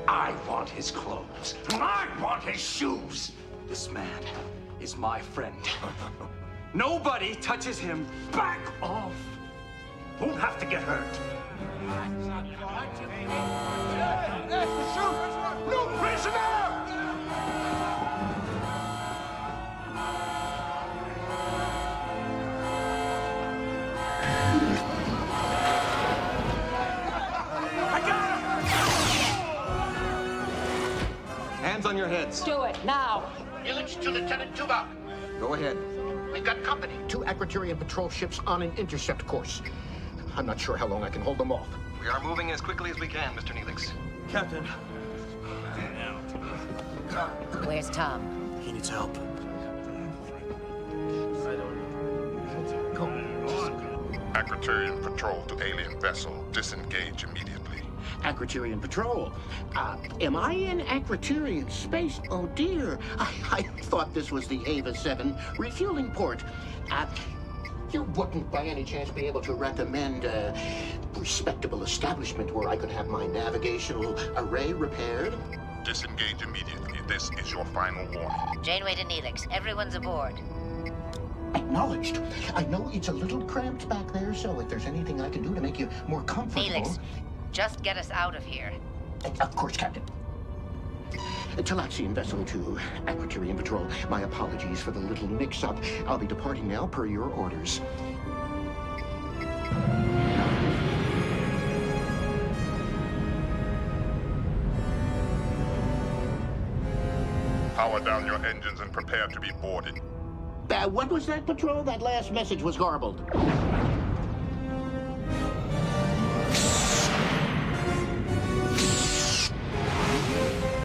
I want his clothes. I want his shoes. This man is my friend. Nobody touches him. Back off. Won't have to get hurt. Shoot! No prisoner! Hands on your heads. Do it, now. Neelix to Lieutenant Tuvok. Go ahead. We've got company. 2 Aquitarian patrol ships on an intercept course. I'm not sure how long I can hold them off. We are moving as quickly as we can, Mr. Neelix. Captain. Where's Tom? He needs help. Aquitarian patrol to alien vessel. Disengage immediately. Aquitarian patrol. Am I in Aquitarian space? Oh dear. I thought this was the Ava 7 refueling port. You wouldn't by any chance be able to recommend a respectable establishment where I could have my navigational array repaired? Disengage immediately. This is your final warning. Janeway to Neelix. Everyone's aboard. Acknowledged. I know it's a little cramped back there, so if there's anything I can do to make you more comfortable... Neelix, just get us out of here. Of course, Captain. Talaxian vessel to Aquitarian patrol. My apologies for the little mix-up. I'll be departing now per your orders. Power down your engines and prepare to be boarded. What was that, Patrol? That last message was garbled.